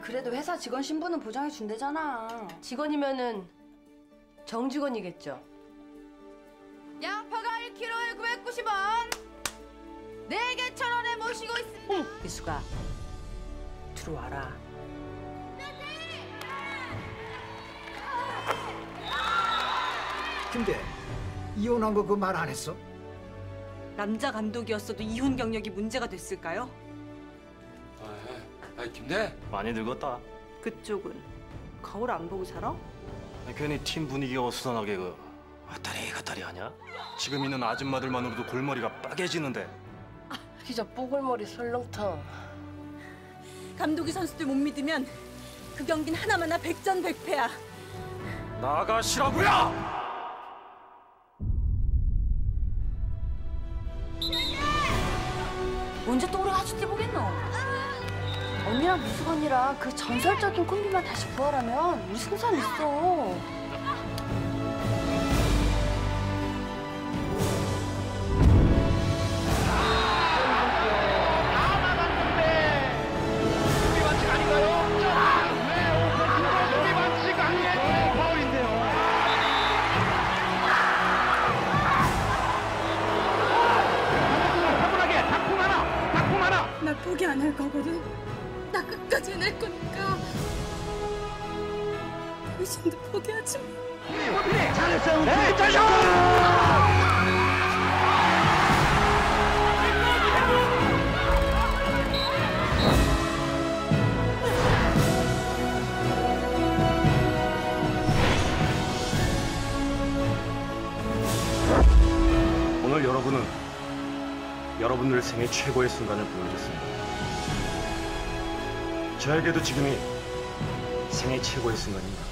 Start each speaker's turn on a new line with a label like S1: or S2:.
S1: 그래도 회사 직원 신분은 보장해 준대잖아.
S2: 직원이면은 정직원이겠죠.
S3: 양파가 1kg에 990원. 4개 1,000원에 모시고 있습니다.
S2: 이수가 들어와라.
S4: 근데 이혼한 거 그 말 안 했어?
S5: 남자 감독이었어도 이혼 경력이 문제가 됐을까요?
S6: 김대
S7: 많이 늙었다.
S5: 그쪽은 거울 안 보고 살아?
S7: 괜히 팀 분위기가 어수선하게 왔다리 갔다리 하냐? 지금 있는 아줌마들만으로도 골머리가 빠개지는데.
S2: 피자 뽀글머리 설렁탕.
S5: 감독이 선수들 못 믿으면 그 경기는 하나마나 백전백패야.
S7: 나가시라고요!
S1: 언제 또 우리 같이 뛰보겠노? 언니랑 미숙 언니랑 그 전설적인 콤비만 다시 부활하면 우리 승산 있어.
S5: 나 포기 안 할 거거든. 나 끝까지 해낼 거니까. 당신도 포기하지 마.
S7: 오늘 여러분은 여러분들 생애 최고의 순간을 보여줬습니다. 저에게도 지금이 생애 최고의 순간입니다.